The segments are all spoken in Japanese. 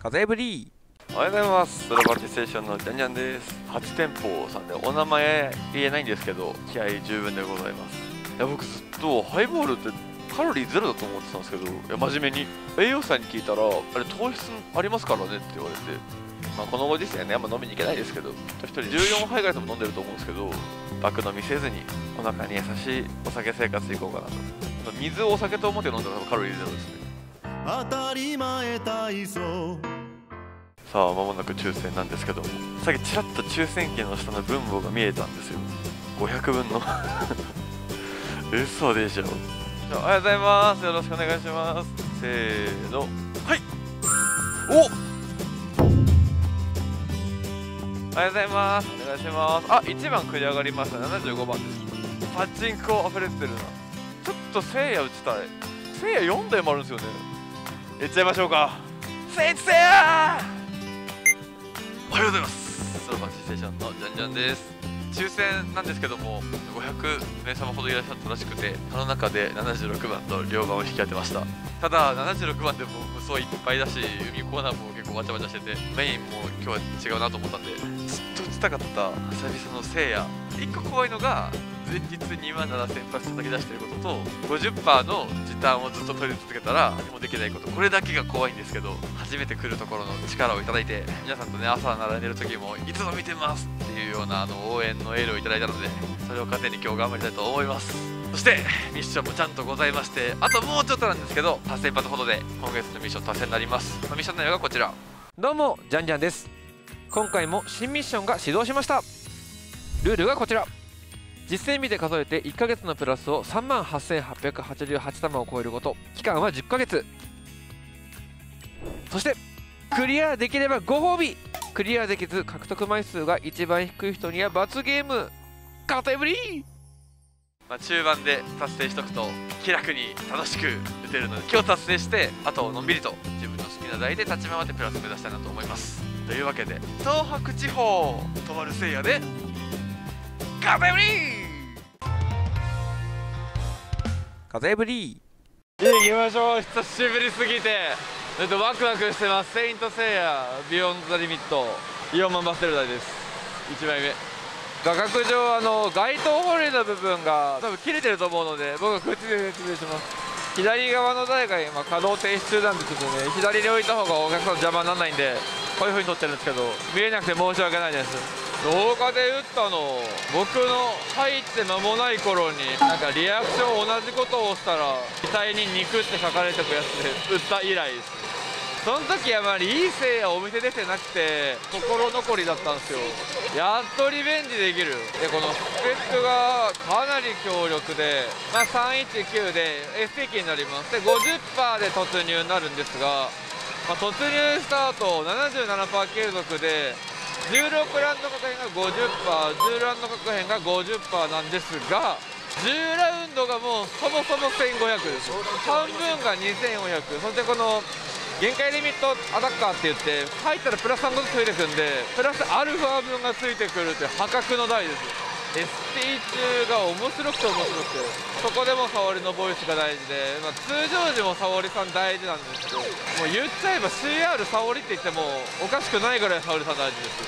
風ブリー。おはようございます。ドラバルティステーションのジャンジャンです。8店舗さんでお名前言えないんですけど、気合十分でございます。いや、僕ずっとハイボールってカロリーゼロだと思ってたんですけど、いや真面目に栄養士さんに聞いたら、あれ糖質ありますからねって言われて、まあこのご時世ね、あんま飲みに行けないですけど、1人14杯ぐらいでも飲んでると思うんですけど、爆飲みせずにお腹に優しいお酒生活でいこうかなと。水をお酒と思って飲んだらカロリーゼロですね。 当たり前体操。 さあ間もなく抽選なんですけども、さっきちらっと抽選機の下の分母が見えたんですよ。500分の嘘でしょ。おはようございます。よろしくお願いします。せーの、はい。お、おはようございます。お願いします。あ、1番繰り上がりました。75番です。パチンコ溢れてるな。ちょっとせいや打ちたい。せいや4台もあるんですよね。いっちゃいましょうか。せいやおはようございます。ドラバルティステーションのジャンジャンです。抽選なんですけども、500名様ほどいらっしゃったらしくて、その中で76番と両番を引き当てました。ただ76番でも無双いっぱいだし、海コーナーも結構わちゃわちゃしてて、メインも今日は違うなと思ったんで、ずっと打ちたかった久々のせいや。1個怖いのが前日2万7000発叩き出してることと、 50% の時短をずっと取り続けたら何もできないこと、これだけが怖いんですけど、初めて来るところの力をいただいて、皆さんとね朝並んでる時もいつも見てますっていうような応援のエールをいただいたので、それを糧に今日頑張りたいと思います。そしてミッションもちゃんとございまして、あともうちょっとなんですけど8000発ほどで今月のミッション達成になります。ミッション内容がこちら。どうもジャンジャンです。今回も新ミッションが始動しました。ルールがこちら。実戦日で数えて1ヶ月のプラスを 38,888 玉を超えること。期間は10ヶ月。そしてクリアできればご褒美。クリアできず獲得枚数が一番低い人には罰ゲーム。カテブリー。中盤で達成しとくと気楽に楽しく打てるので、今日達成してあとのんびりと自分の好きな台で立ち回ってプラス目指したいなと思います。というわけで東北地方とまるせいやで風ブリー。風ブリー。行きましょう。久しぶりすぎてワクワクしてます。セイントセイヤビヨンドザリミット4万バステル台です。1枚目画角上街灯ホールの部分が多分切れてると思うので、僕は口で説明します。左側の台が今稼働停止中なんで、ちょっとね左に置いた方がお客さんの邪魔にならないんで、こういう風に撮ってるんですけど、見えなくて申し訳ないです。動画で打ったの僕の入って間もない頃に、なんかリアクション同じことをしたら額に肉って書かれてくやつで打った以来です。その時あまりいいせいやお店出てなくて心残りだったんですよ。やっとリベンジできる。でこのスペックがかなり強力で、319で ST 機になります。で 50% で突入になるんですが、突入した後 77% 継続で16ラウンド確変が 50%、10ラウンド確変が 50% なんですが、10ラウンドがもうそもそも1500です。半分が2400。そしてこの限界リミットアタッカーって言って、入ったらプラス3個ずつついてくんで、プラスアルファ分がついてくるっていう破格の台です。ST 中が面白くて面白くて、そこでも沙織のボイスが大事で、通常時も沙織さん大事なんですけど、もう言っちゃえば CR 沙織って言ってもおかしくないぐらい沙織さん大事です。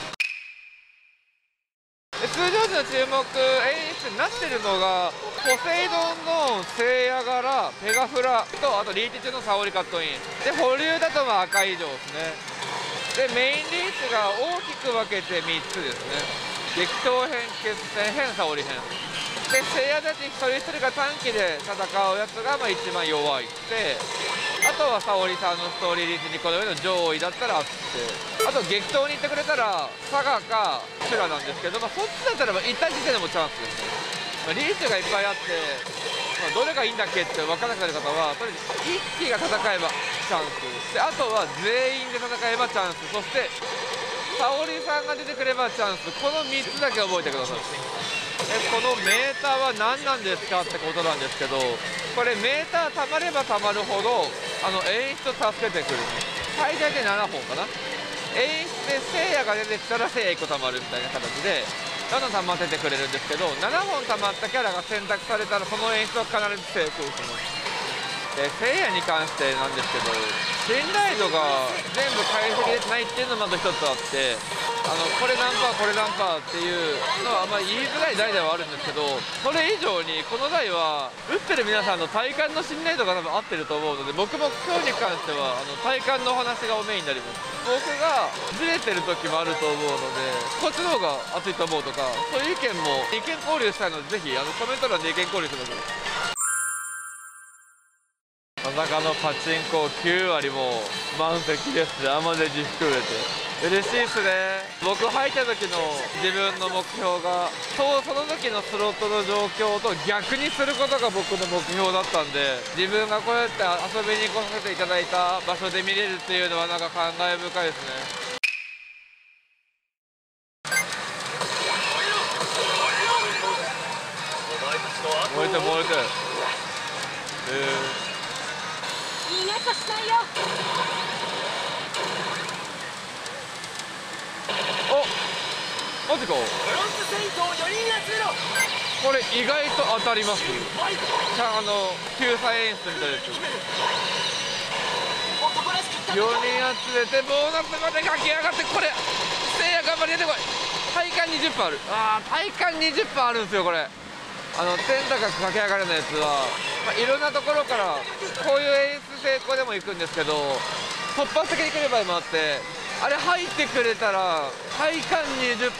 通常時の注目演出になってるのがポセイドンの聖夜柄ペガフラと、あとリーチ中の沙織カットインで、保留だと赤以上ですね。でメインリーチが大きく分けて3つですね。激闘編、決戦編、沙織編で、聖夜たち一人一人が短期で戦うやつが一番弱いって、あとは沙織さんのストーリーリーチ2個の上の上位だったらあって、あと激闘に行ってくれたら佐賀か修羅なんですけど、そっちだったら行った時点でもチャンスです。リーチがいっぱいあって、どれがいいんだっけって分からなくなる方は、とりあえず1機が戦えばチャンスで、あとは全員で戦えばチャンス、そして沙織さんが出てくればチャンス。この3つだけ覚えてください。このメーターは何なんですかってことなんですけど、これメーターたまればたまるほど演出を助けてくる。最大で7本かな。演出で聖夜が出てきたら聖夜1個たまるみたいな形でどんどん溜まっててくれるんですけど、7本溜まったキャラが選択されたらその演出は必ず成功します。で聖夜に関してなんですけど、 信頼度が全部解析できないっていうのがまず一つあって、これ何パーこれ何パーっていうのはあんまり言いづらい台ではあるんですけど、それ以上にこの台は打ってる皆さんの体感の信頼度が多分合ってると思うので、僕も今日に関しては体感のお話がメインになります。僕がずれてる時もあると思うので、こっちの方が熱いと思うとか、そういう意見も意見交流したいので、ぜひコメント欄で意見交流してください。まさかのパチンコ9割も満席ですね。アマデジ含めて嬉しいっすね。僕入った時の自分の目標がその時のスロットの状況と逆にすることが僕の目標だったんで、自分がこうやって遊びに来させていただいた場所で見れるっていうのはなんか感慨深いですね。燃えてる燃えてる。 逃げさせないよ。 マジか。 フロントセイントを4人集めろ。 これ意外と当たります。救済演出みたいなやつ。4人集めてボーナスまで駆け上がって、これせいや頑張り出てこい。体感 20% ある。体感 20% あるんですよこれ。天高く駆け上がるのやつは、いろんなところからこういう演出成功でも行くんですけど、突発的に来る場合もあって、あれ入ってくれたら体感 20% ですね。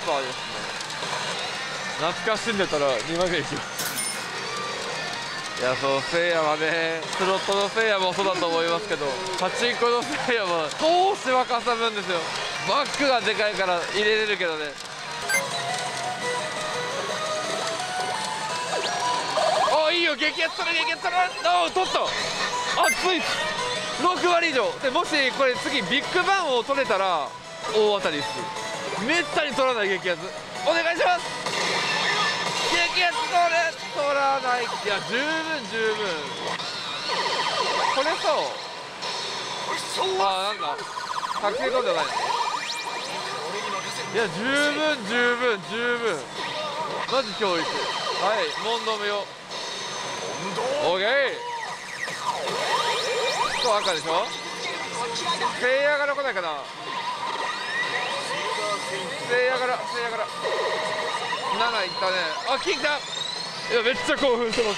懐かしんでたら2枚目いきます。いや、そう、せいやはね、スロットのせいやもそうだと思いますけど、パチンコのせいやは少しはかさぶんですよ。バックがでかいから入れれるけどね。いいよ、激アツ取れ激アツ取れ。取った。熱い。6割以上で、もしこれ次ビッグバンを取れたら大当たりです。めったに取らない激アツお願いします。激アツ取らない。いや、十分十分。これさ、なんか覚醒取んでない。いや、十分十分十分。マジ教育。はい、問答無用。オーケー。そう、赤でしょ。せいやから来ないかな。せいやから7いったね。金来た。いや、めっちゃ興奮してます。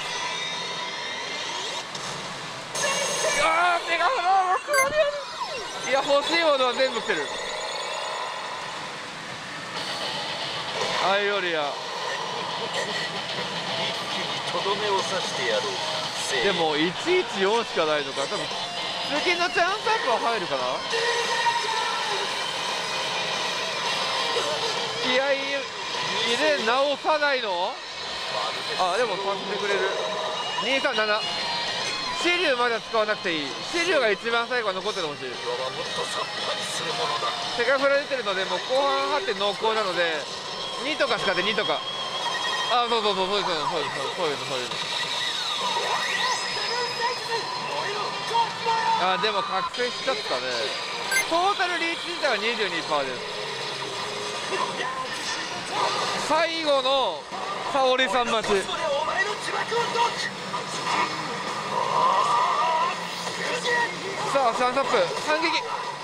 メガホロ6割ある。いや、欲しいものは全部来てる。アイオリアとどめを刺してやろう。 でも114しかないのか。多分次のチャンスアップは入るかな。気合い入れ直さないの。でもさせてくれる。237シリュウまだ使わなくていい。シリュウが一番最後は残っててほしい。セカフラ出てるので、もう後半張って濃厚なので2とか使って2とか。そうですそうです。でも覚醒しちゃったね。トータルリーチ自体は 22% です。最後の沙織さん待ち。さあ、3サップ反撃。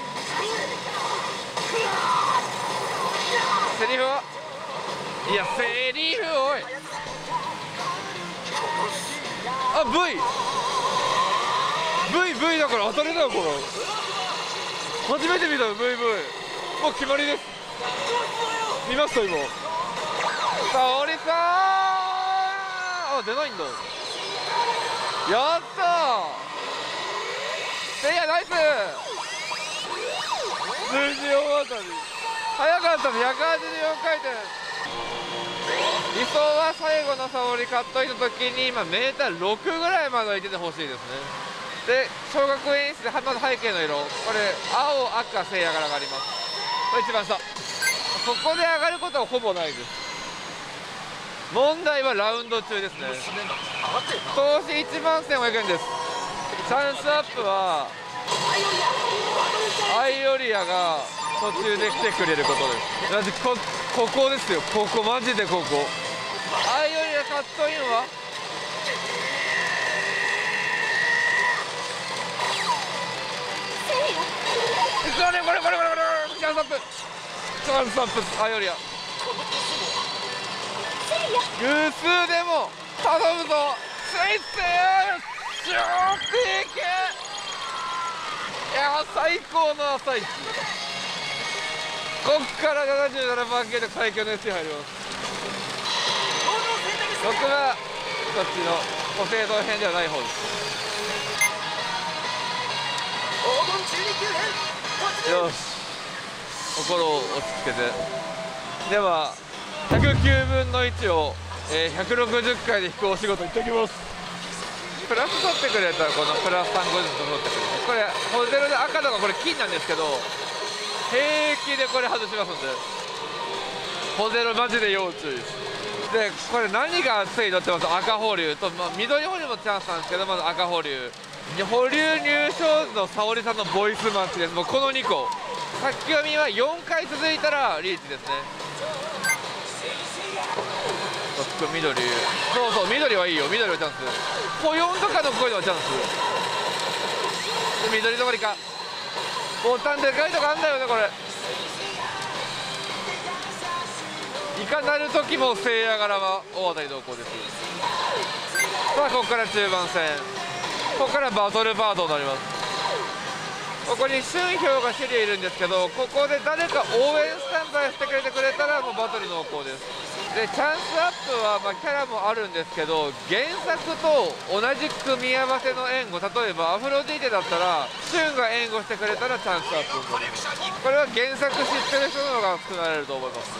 セリフは、いや、セリフ、おい。V だから当たりだよこれ。初めて見たよ VV。もう決まりです。見ました今。沙織さん、出ないんだ。やったー。せいやナイス。数字大当たり。早かったです。184回転。理想は最後の沙織買っといた時に今メーター6ぐらいまで行っててほしいですね。で、小学演出でまず背景の色、これ青赤せいやが上がります。これ一番下。そこで上がることはほぼないです。問題はラウンド中ですね。投資1万1500円です。チャンスアップはアイオリアが途中で来てくれることです。だってここですよ。ここマジでここ。アイオリアカットインはせチャンスアップアイオリア偶数でも頼むぞスイス超低級いや最高の朝一こっから77番系で最強の SC 入ります6はこっちのポセイドン編ではない方ですよし心を落ち着けてでは109分の1を、160回で引くお仕事いってきますプラス取ってくれたらこのプラス350と取ってくれるこれホゼロで赤とかこれ金なんですけど平気でこれ外しますんでホゼロマジで要注意でこれ何が熱いのってます赤保留と、緑保留もチャンスなんですけどまず赤保留保留入賞時の沙織さんのボイスマッチですもうこの2個書き読みは4回続いたらリーチですね緑そう緑はいいよ緑はチャンスポヨンとかのこういうのはチャンスで緑止まりかボタンでかいとこあんだよねこれいかなる時も聖夜柄は大当たり同行ですさあここから中盤戦ここからバトルパートになりますここに春氷がシリいるんですけどここで誰か応援スタンバイしてくれたらもうバトル濃厚ですでチャンスアップはキャラもあるんですけど原作と同じ組み合わせの援護例えばアフロディーテだったら春が援護してくれたらチャンスアップになりますこれは原作知ってる人の方が少なれると思います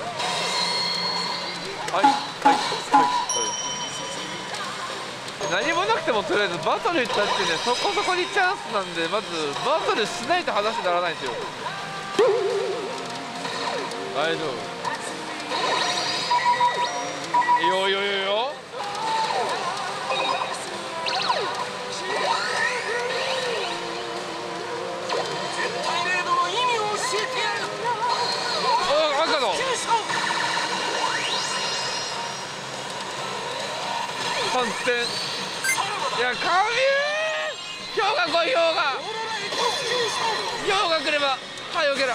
何もなくてもとりあえずバトル行ったってねそこそこにチャンスなんでまずバトルしないと話にならないんですよ大丈夫よ赤の3点いや神氷河来い氷河来ればはいオケラ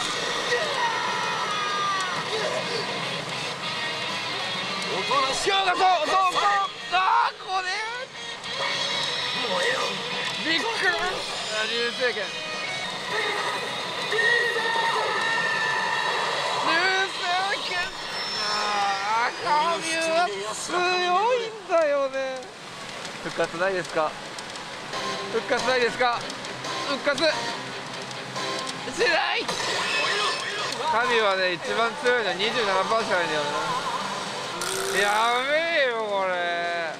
氷河そうあーこれびっくり流星剣神は強いんだよね復活ないですか復活しない神はね一番強いのは27%しかないんだよねやべえよこれ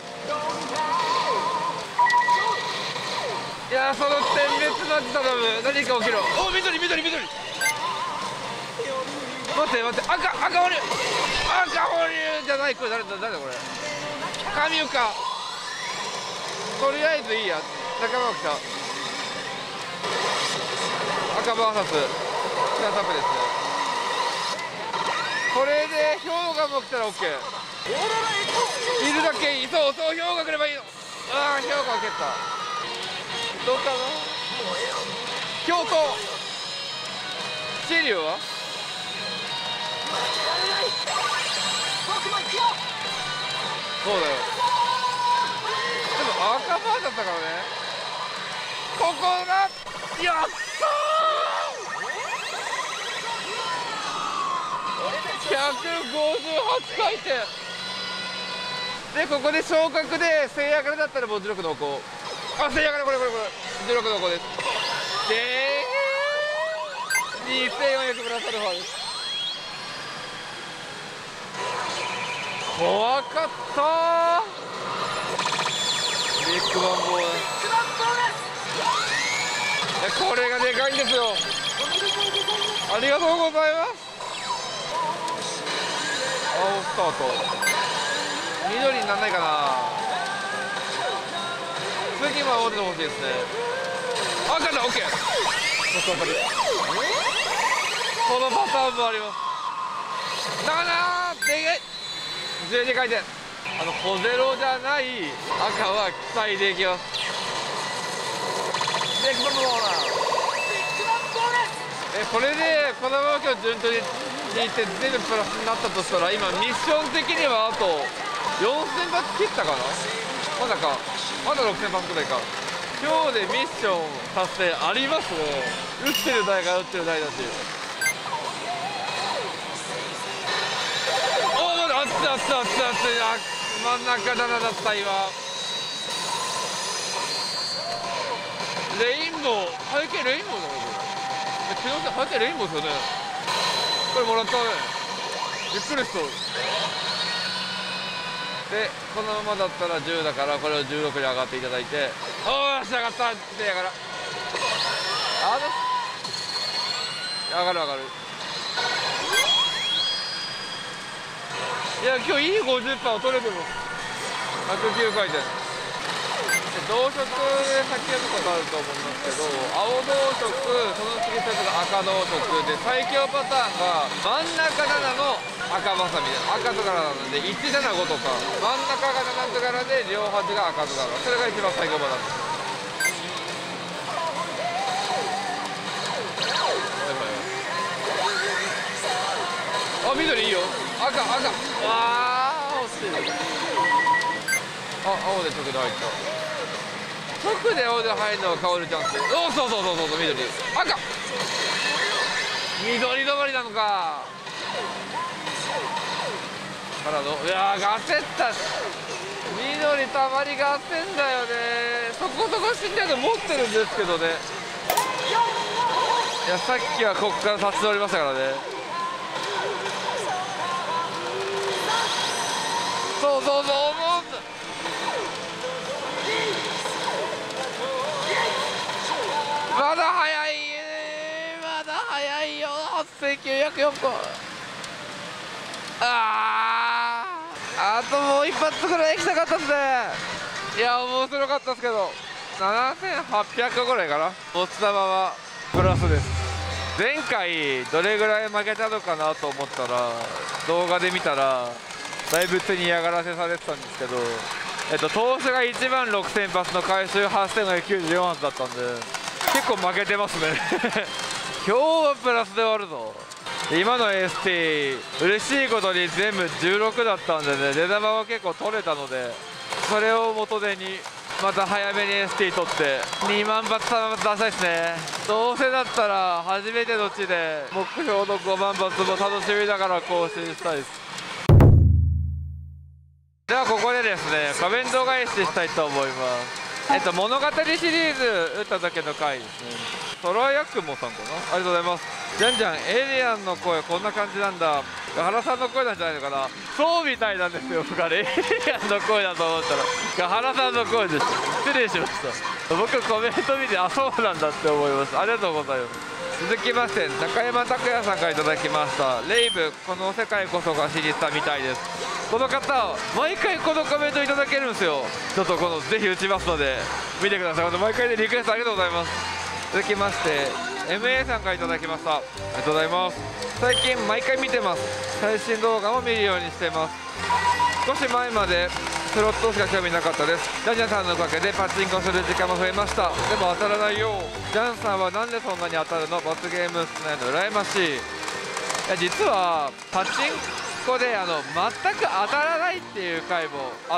いやその点滅マッチ頼む何か起きろお緑待って赤保留じゃないこれ誰これ神岡とりあえずいいや仲間が来た赤バーサスチャンスアップですねこれで氷河も来たら OK いるだけいいそう氷河来ればいいのああ氷河蹴ったどうかな京都シリュウはそうだよでも赤バーだったからねここがやったー158回転でここで昇格で聖夜からだったらもう16濃厚あ聖夜からこれ16濃厚ですで2400プラスアルファです怖かったビッグバンボールこれがでかいんですよありがとうございます青スタート緑にならないかな次は青で欲しいですね赤だ OK このパターンもありますだなーでけえ12回転小ゼロじゃない赤は期待できますビッグバンボールこれでこのまま今日順調にいって全部プラスになったとしたら、今ミッション的にはあと4000発切ったかな。まだか、まだ6000発くらいか。今日でミッション達成ありますね。撃ってる台が撃ってる台だし。おお、まだ熱い熱い熱い熱い。あ、真ん中7だった今。レインボー、背景レインボーだろこれ。気のせい、背景レインボーですよね。これもらったね。びっくりした。でこのままだったら10だから、これを16に上がっていただいて、おーし上がったってやから、上がる上がる。いや今日いい 50% を取れてます。109回転。同色で先やることあると思いますけど、青同色、その次2つが赤同色で、最強パターンが真ん中7の赤バサミで、赤図柄なので175とか、真ん中が7図柄で両端が赤図柄、それが一番最強パターンです。あ、緑いいよ。赤赤、あー惜しい。あ、青で直で入った。直で青で入るのが香るチャンス。おお、そうそうそうそうそう、緑赤緑止まりなのか。からの、いやーガセった緑たまりが焦んだよね。そこそこ死んじゃうと持ってるんですけどね。いやさっきはこっから立ち直りましたからね。そうそうそう思うんだ。まだ早い、まだ早いよ。8904個。あともう一発ぐらい行きたかったっすね。いや面白かったですけど、7800個ぐらいかな。持ち玉はプラスです。前回どれぐらい負けたのかなと思ったら、動画で見たらだいぶ手に嫌がらせされてたんですけど、投手が1万6000発の回収8594発だったんで、結構負けてますね今日はプラスで終わるぞ。今の ST 嬉しいことに全部16だったんでね、出玉は結構取れたので、それを元手にまた早めに ST 取って2万発3万発出したいですね。どうせだったら初めての地で目標の5万発も楽しみながら更新したいです。ではここでですね、コメント返ししたいと思います。物語シリーズ打った時の回ですね。トラヤクモさんかな、ありがとうございます。じゃんじゃんエイリアンの声こんな感じなんだ。ガハラさんの声なんじゃないのかな。そうみたいなんですよ。僕はエイリアンの声だと思ったらガハラさんの声です。失礼しました。僕コメント見て、あ、そうなんだって思います。ありがとうございます。続きまして中山拓也さんからいただきました。レイブ、この世界こそが真実さみたいです。この方毎回このコメントいただけるんですよ。ちょっとこのぜひ打ちますので見てください。毎回でリクエストありがとうございます。続きまして MA さんからいただきました。ありがとうございます。最近毎回見てます。最新動画も見るようにしています。少し前までスロットしか興味なかったです。ジャンジャンさんのおかげでパチンコする時間も増えました。でも当たらないよ。ジャンさんはなんでそんなに当たるの。罰ゲーム少ないの羨ましい。いや実はパチンコで全く当たらないっていう回もあって、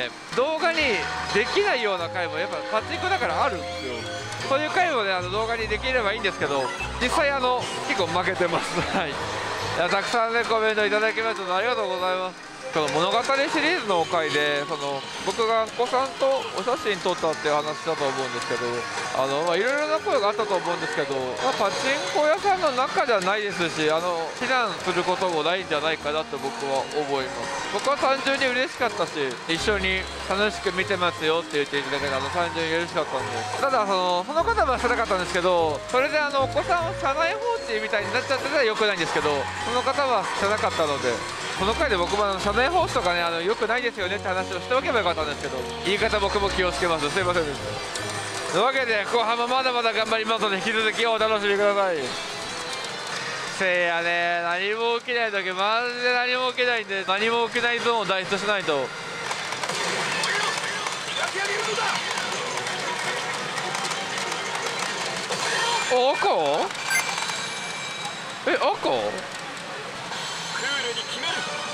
動画にできないような回もやっぱパチンコだからあるんですよ。そういう回もね動画にできればいいんですけど、実際結構負けてますはい。いやたくさんねコメントいただきましてありがとうございます。この物語シリーズの回で僕がお子さんとお写真撮ったっていう話だと思うんですけど、いろいろな声があったと思うんですけど、パチンコ屋さんの中じゃないですし、非難することもないんじゃないかなと僕は思います。僕は単純に嬉しかったし、一緒に楽しく見てますよって言っていただけたの単純に嬉しかったんで、ただその方はしてなかったんですけど、それでお子さんを車内放置みたいになっちゃってたらよくないんですけど、その方はしてなかったので、この回で僕も車内放置とかねよくないですよねって話をしておけばよかったんですけど、言い方僕も気をつけます。すいませんでした。というわけで後半もまだまだ頑張りますので引き続きお楽しみください。せいやね、何も起きない時マジで何も起きないんで、何も起きないゾーンを脱出しないと。おこえ、赤？ クールに決める。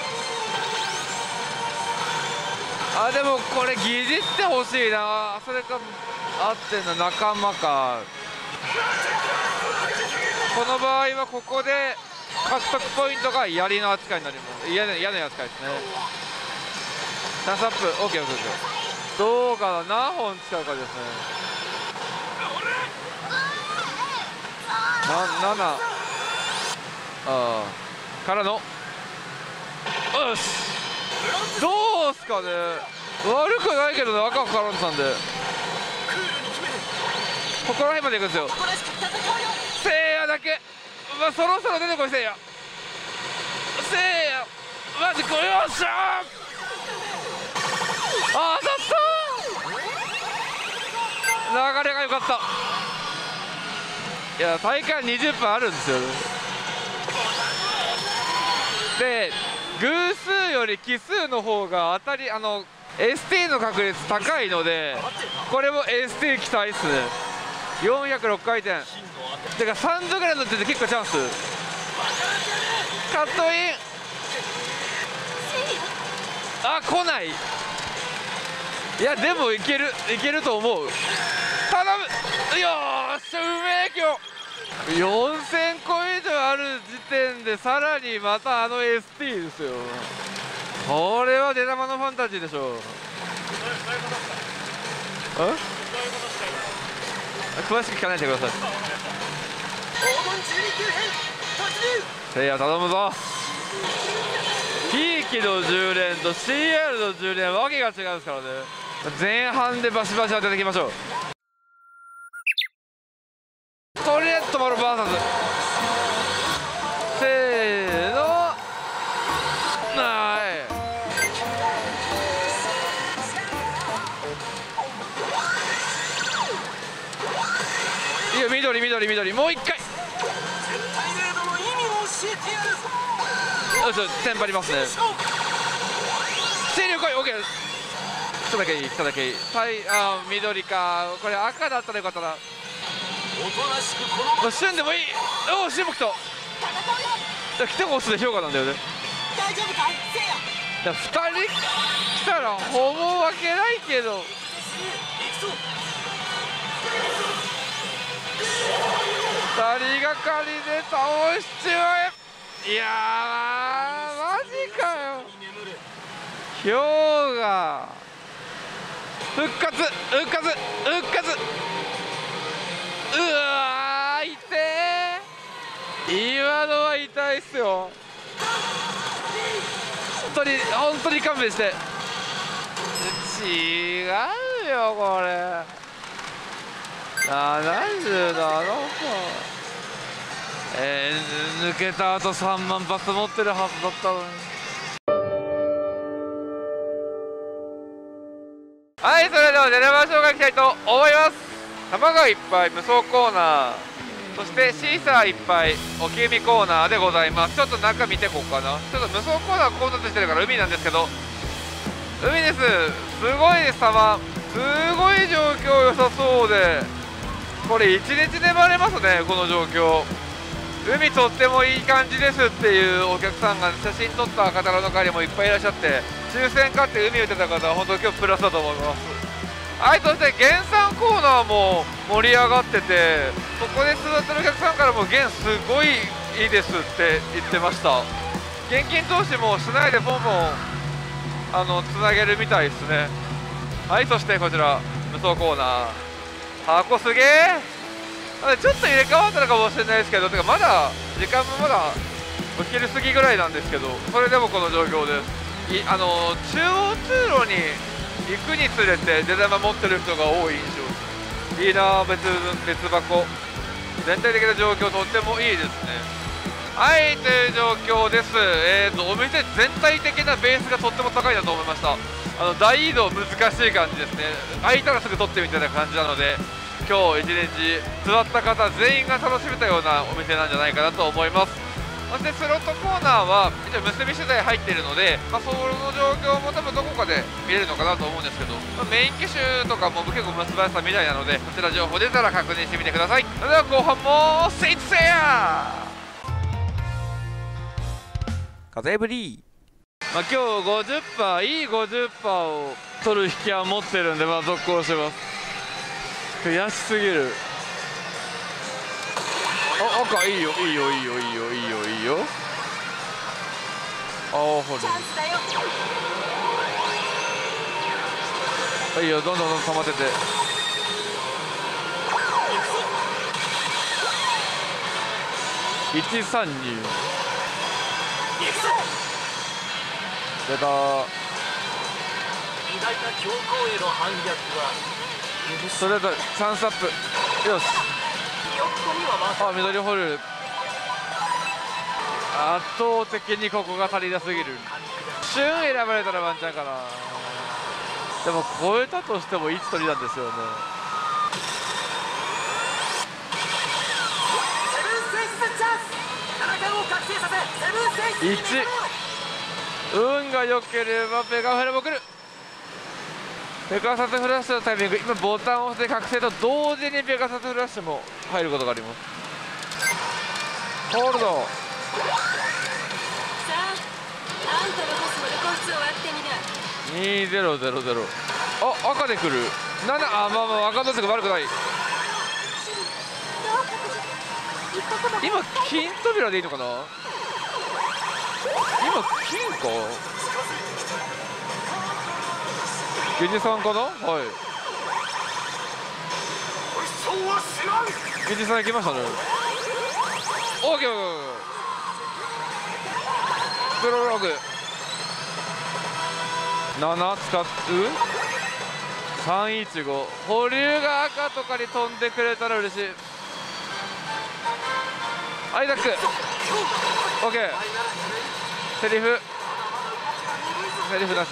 あ、でもこれ疑似ってほしいな。それか合ってんの仲間か。この場合はここで獲得ポイントが槍の扱いになります。嫌な扱いですね。チャンスアップ。 OKOK。 どうかな、何本使うかですね。7からの、よし、どうすかね。悪くないけどね、赤絡んでたんで。ここら辺まで行くんですよ。せいやだけ、まあ、そろそろ出てこい。せいやマジこれ、よっしゃー。あ、当たった。流れが良かった。いや、大会20分あるんですよね。で、偶数より奇数の方が当たり、ST の確率高いので、これも ST 期待っすね。406回転てか3度ぐらい乗ってて結構チャンス。カットイン。あ、来ない。いやでもいけると思う。頼む。よーし、うめえ。今日4000個以上ある時点でさらにまたST ですよ。これは出玉のファンタジーでしょ。詳しく聞かないでください。せいや頼むぞ。ひいきの10連と CR の10連わけが違うんですからね。前半でバシバシ当てていきましょう。とりあえず止まるバーサス。せーの、いや、緑、もう一回。よし、テンパりますね。勢力来い。 OK。 来ただけいい。緑か。これ赤だったらよかったな。旬でもいい。おお、旬も来た。来てこそで評価なんだよね。2人来たらほぼ負けないけど、2人がかりで倒しちまえ。いやー、マジかよ。氷河復活。うわー、痛え。今のは痛いっすよ。本当に勘弁して。違うよこれ。77か。抜けた後3万発持ってるはずだったのに。はい、それでは出れましょうか。いきたいと思います。玉がいっぱい無双コーナー、そしてシーサーいっぱいおきみコーナーでございます。ちょっと中見てこうかな。ちょっと無双コーナー混雑してるから海なんですけど、海です。すごい様、すごい状況良さそうで、これ1日粘れますね。この状況、海とってもいい感じですっていうお客さんが写真撮った方の中にもいっぱいいらっしゃって、抽選買って海打てた方は本当今日プラスだと思います。はい、そして減産コーナーも盛り上がってて、ここで座ってるお客さんからも減すごいいいですって言ってました。現金投資もしないでポンポンつなげるみたいですね。はい、そしてこちら無双コーナー、箱すげえ。ちょっと入れ替わったのかもしれないですけど、てかまだ時間もまだお昼過ぎぐらいなんですけど、それでもこの状況です。中央通路に行くにつれて出玉持ってる人が多い印象です。いいな、別箱。全体的な状況とってもいいですね。はい、という状況です。お店全体的なベースがとっても高いなと思いました。大移動難しい感じですね。空いたらすぐ取ってみたいな感じなので、今日一日座った方全員が楽しめたようなお店なんじゃないかなと思います。そしてスロットコーナーは一応結び取材入っているので、その状況も多分どこかで見れるのかなと思うんですけど、メイン機種とかも結構結ばれたみたいなので、こちら情報出たら確認してみてください。それでは後半もセイントセイヤー。 風エブリー。まあ、今日50%いい50%を取る引きは持ってるんで、まあ続行します。悔しすぎる。あ、赤いいよいいよいいよいいよいいよいいよ。青ホチャンスだよ。 ルいいよ、どんどんどん溜まってて。132出た。 偉大な教皇への反逆はそれとチャンスアップ。よし。あ、緑ホル圧倒的にここが足りなすぎる。旬選ばれたらワンチャンかな。でも超えたとしても1取りなんですよね。1運が良ければペガフェルも来る。ペガサスフラッシュのタイミング、今ボタンを押して覚醒と同時にペガサスフラッシュも入ることがあります。ホールド。 さあ、あんたのボスのレコースを割ってみな。 2000。あ、赤で来る。7、あ、まあまあ赤のすぐ悪くない。今金扉でいいのかな。今金か。ゲジさんかな。はい。ゲジさん行きましたね。オーケー。プロローグ。7使う。315。保留が赤とかに飛んでくれたら嬉しい。アイザック。オーケー。セリフなし。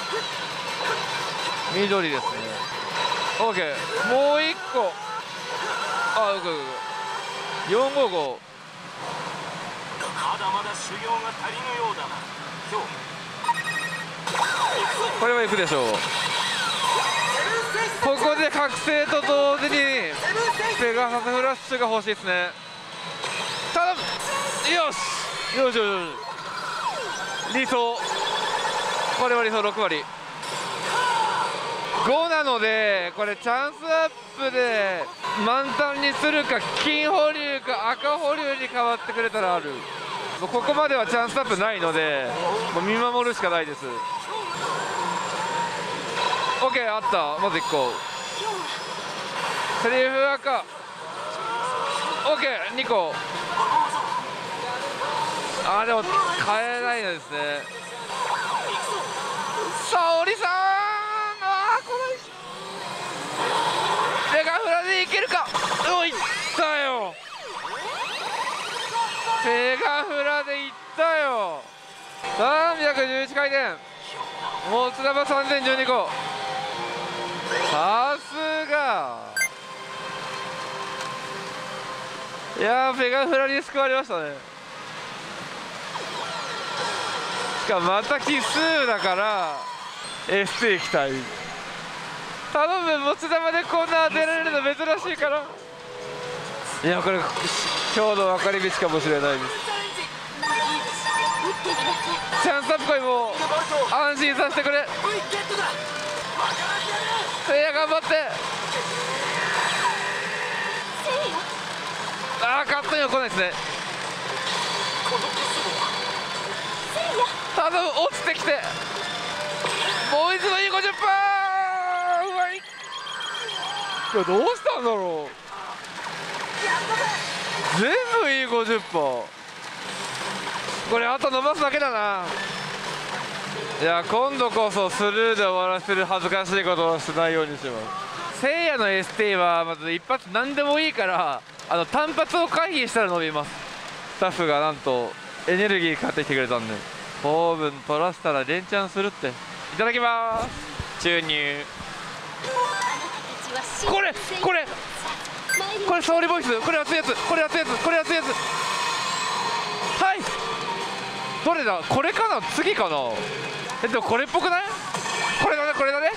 緑ですね。オーケー。もう1個。あ、455。 まだまだ修行が足りぬようだな。 これは行くでしょう。ここで覚醒と同時にペガサスフラッシュが欲しいですね。頼む。よしよしよし。理想。これは理想6割。5なので、これチャンスアップで満タンにするか金保留か赤保留に変わってくれたらある。ここまではチャンスアップないのでもう見守るしかないです。 OK あった。まず1個セリフ赤 OK2 個。あーでも変えないですね。沙織さん、あー来ないし。ペガフラでいけるか。おいったよ。ペガフラでいったよ。311回転。もつ玉3012個。さすが。いやーペガフラに救われましたね。しかもまた奇数だからST 行きたい。頼む、持ち玉でこんな当てられるの珍しいから。いやこれ今日の分かれ道かもしれないです。チャンスアップコイも安心させてくれ。せいや頑張って。あーカットには来ないですね。頼む、落ちてきて。ボーイズのいい 50%。 うまい。これどうしたんだろう。全部いい 50%。 これあと伸ばすだけだな。いや今度こそスルーで終わらせる恥ずかしいことをしないようにします。せいやの ST はまず一発何でもいいから単発を回避したら伸びます。スタッフがなんとエネルギー買ってきてくれたんで糖分取らせたら連チャンするって。いただきます。注入。これ沙織ボイス。これ熱いやつ。はい。どれだ。これかな次かな。でもこれっぽくない。これだね。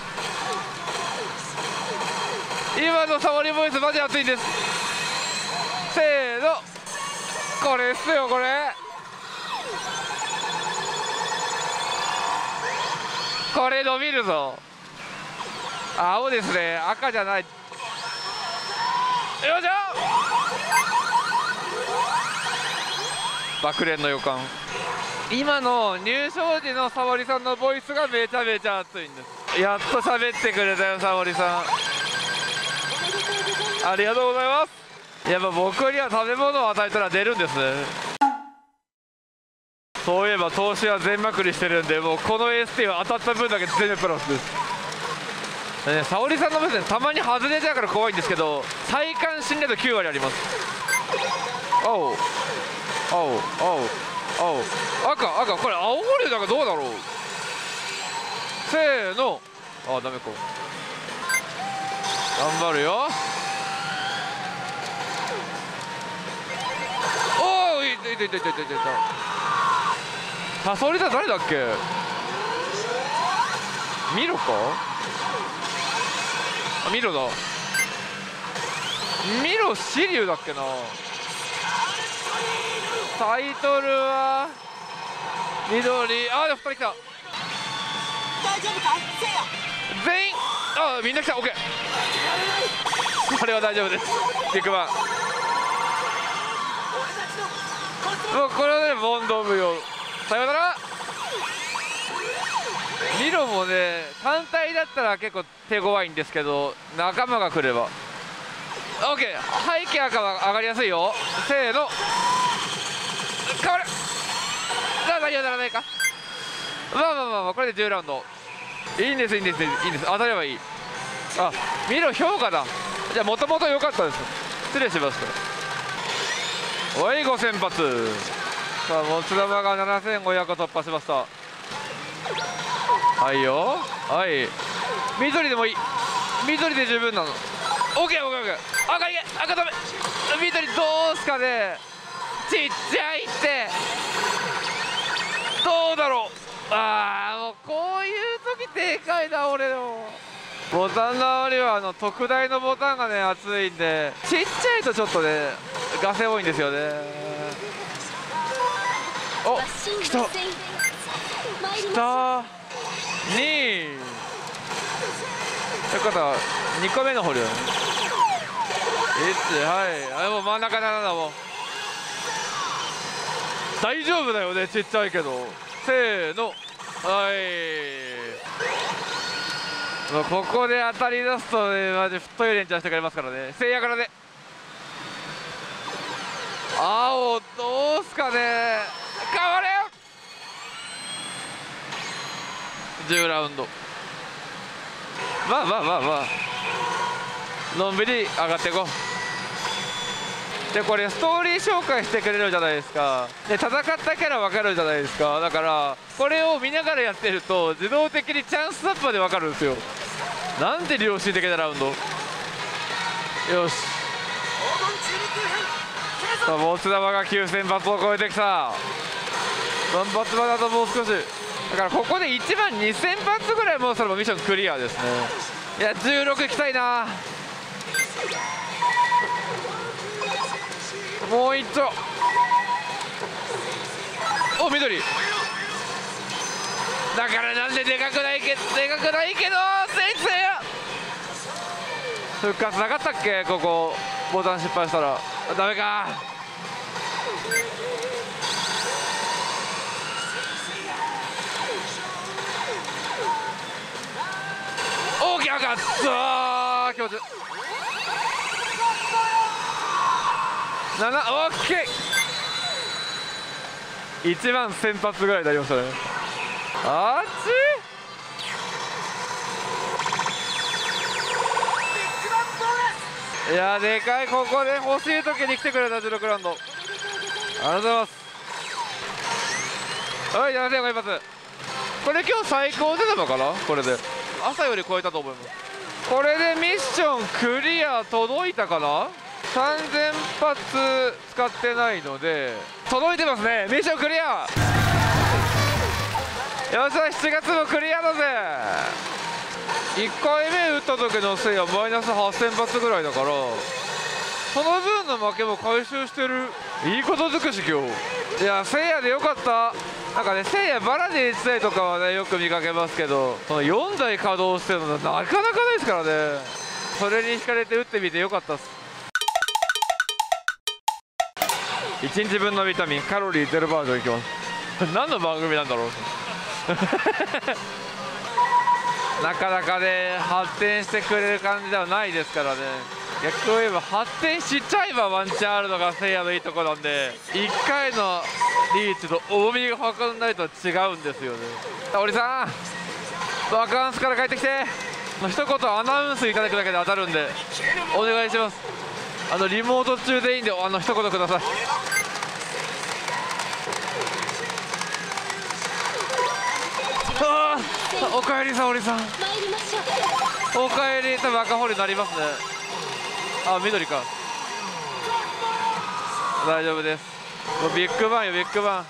今の沙織ボイスマジ熱いんです。せーの、これっすよ。これこれ伸びるぞ。青ですね、赤じゃない。よいしょ。爆練の予感。今の入賞時の沙織さんのボイスがめちゃめちゃ熱いんです。やっと喋ってくれたよ沙織さん、ありがとうございます。やっぱ僕には食べ物を与えたら出るんですね。そういえば投資は全まくりしてるんで、もうこの ST は当たった分だけ全部プラスです。沙織さんの目線たまに外れちゃうから怖いんですけど、体感信頼度9割あります。青青青青赤赤、これ青森だからどうだろう。せーの。あ、ダメか。頑張るよ。おお、いたいたいたいたいたいた。サソリさん誰だっけ。ミロか。あ、ミロだ。ミロシリュウだっけな。タイトルは緑。あ、2人来た。全員、あ、みんな来た。オッケー。これは大丈夫です。ビッグバン。もうこれはね、ボンド無用。さようなら。ミロもね、単体だったら結構手強いんですけど、仲間が来れば。オッケー。背景赤は上がりやすいよ。せーの。変わる。何はならないか。まあまあまあまあ、これで10ラウンド。いいんですいいんですいいんです。当たればいい。あ、ミロ評価だ。じゃあもともと良かったです。失礼しました。おい、5先発。さあ、もつ玉が7500突破しました。はいよ。はい、緑でもいい。緑で十分なの。オッケーオッケーオッケー。赤いけ、赤ダメ。緑どうすかね。ちっちゃいって。どうだろう。ああ、もうこういう時でかいな俺の。ボタンの割りは特大のボタンがね熱いんで、ちっちゃいとちょっとねガセ多いんですよね。お、来た来た。2よかった。2個目の捕虜。1、はい、もう真ん中7だもん。大丈夫だよね、ちっちゃいけど。せーの。はい、ここで当たり出すとね、マジ太い連チャンしてくれますからね。せいやからで青どうすかね。変われよ。10ラウンド。まあまあまあまあ、のんびり上がっていこう。でこれストーリー紹介してくれるじゃないですか。で戦ったキャラ分かるじゃないですか。だからこれを見ながらやってると自動的にチャンスアップまで分かるんですよ。なんて良心的なラウンド。よし、さあもつ玉が9000発を超えてきた。万発まであともう少しだから、ここで1万2000発ぐらいもうそれもミッションクリアですね。いや16いきたいな。もう一丁。お、緑だからなんででかくないけどせいせいや復活なかったっけ。ここボタン失敗したらダメか。大きなかった。気持ち7、オッケー。1万1000発ぐらいになりましたね。あっちいやでかい。ここで欲しい時に来てくれた16ラウンド。ありがとうございます。はい、7500発。これ今日最高出たのかな。これで朝より超えたと思います。これでミッションクリア届いたかな。3000発使ってないので届いてますね。ミッションクリア。よっしゃ、7月もクリアだぜ。1回目打った時のせいはマイナス8000発ぐらいだから、その分の負けも回収してる。いいこと尽くし今日。いやせいやでよかった。 なんかね、せいやバラで1台とかはねよく見かけますけど、その4台稼働してるのなかなかないですからね。それに惹かれて打ってみてよかったっす。1日分のビタミンカロリー0バージョンいきます何の番組なんだろうなかなかね発展してくれる感じではないですからね。逆を言えば発展しちゃえばワンチャンあるのがせいやのいいところなんで、1回のリーチと重みが分かんないと違うんですよね。おりさんバカンスから帰ってきて、一言アナウンスいただくだけで当たるんでお願いします。リモート中でいいんで一言ください。ああ、おかえりさおりさん。おかえり。多分赤ホールになりますね。あ、緑か。大丈夫です。もうビッグバンよ、ビッグバン。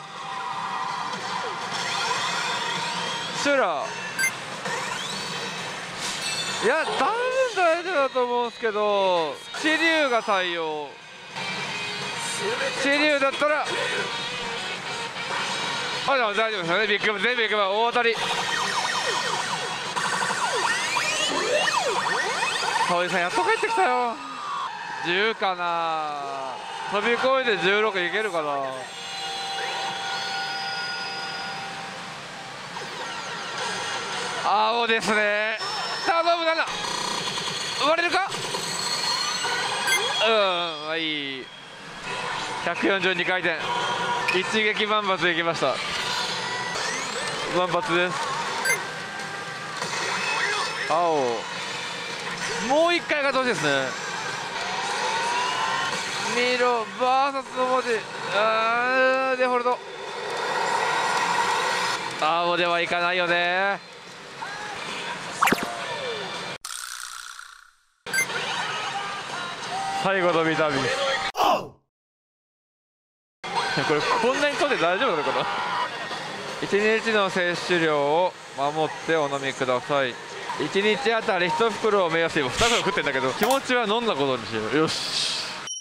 シュラいや、多分大丈夫だと思うんですけど、シリュウが対応。シリュウだったら大丈夫ですよね。ビッグバン、全部ビッグバン、大当たり。沙織さんやっと帰ってきたよ。10かな、飛び越えて16いけるかな。青ですね。頼むな、生まれるか。まあいい。142回転、一撃万発いきました。万発です。青、もう1回がどうですね。ミロ VS の文字、デフォルト。青ではいかないよね。最後のビタミンこれこんなに取って大丈夫なのかな。1日の摂取量を守ってお飲みください。1日あたり1袋を目安に、2袋食ってんだけど気持ちは飲んだことにしよう。よし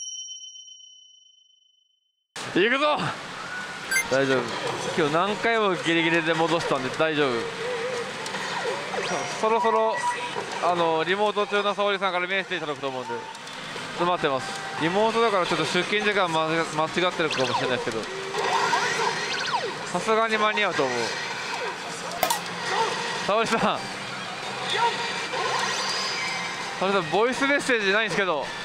行くぞ。大丈夫、今日何回もギリギリで戻したんで大丈夫。そろそろリモート中の沙織さんからメッセージいただくと思うんで待ってます。リモートだからちょっと出勤時間間違ってるかもしれないですけど、さすがに間に合うと思う。沙織さん、沙織さんボイスメッセージないんですけど。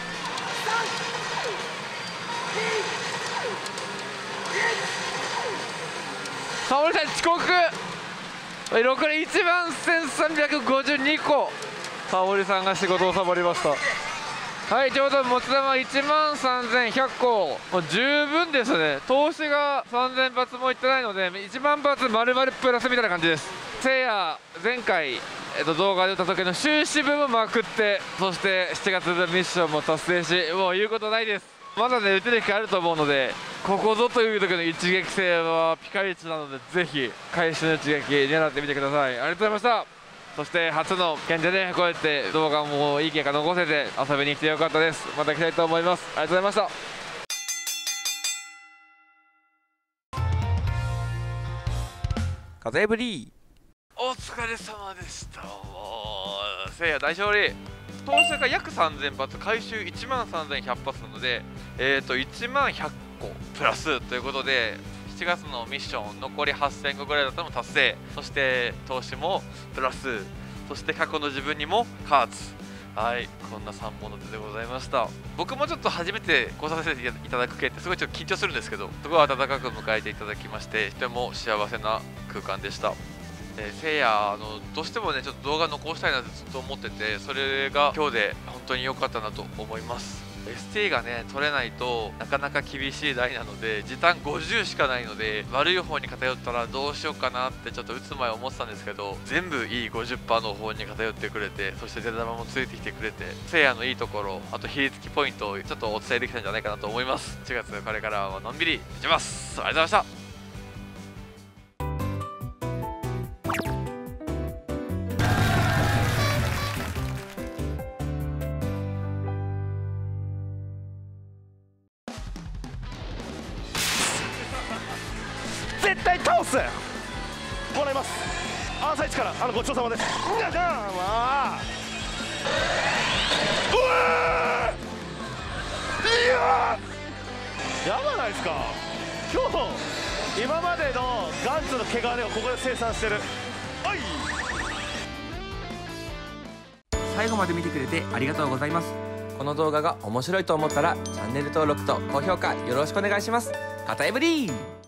沙織さん遅刻6で1万1352個。沙織さんが仕事をサボりました。はい、ちょうど持ち玉1万3100個、もう十分ですね。投資が3000発もいってないので1万発丸々プラスみたいな感じです。せいや前回、動画で打った時の終止部もまくって、そして7月のミッションも達成し、もう言うことないです。まだね打てる機会あると思うので、ここぞという時の一撃性はピカイチなので、ぜひ会心の一撃狙ってみてください。ありがとうございました。そして初の県でね、こうやって動画もいい結果残せて遊びに来てよかったです。また来たいと思います。ありがとうございました。風ブリーお疲れ様でした。せいや大勝利。投資が約3000発、回収1万3100発なので、1万100個プラスということで、7月のミッション残り8000個ぐらいだったのも達成。そして投資もプラス、そして過去の自分にもカツ。はい、こんな3本の手でございました。僕もちょっと初めて来させていただく系ってすごいちょっと緊張するんですけど、すごい温かく迎えていただきまして、とても幸せな空間でした。せいやどうしてもねちょっと動画残したいなってずっと思ってて、それが今日で本当に良かったなと思います。ST がね取れないとなかなか厳しい台なので、時短50しかないので、悪い方に偏ったらどうしようかなってちょっと打つ前思ってたんですけど、全部いい 50% の方に偏ってくれて、そして出玉もついてきてくれて、せいやのいいところ、あと比率きポイントをちょっとお伝えできたんじゃないかなと思います。4月これからはのんびりいきます。ありがとうございました。 絶対倒す。もらいます。朝一からごちそうさまです。いやじゃあまあうわーいやーやばないですか。今までのガンツの毛皮をここで生産してる。はい、 最後まで見てくれてありがとうございます。この動画が面白いと思ったらチャンネル登録と高評価よろしくお願いします。カタエブリー。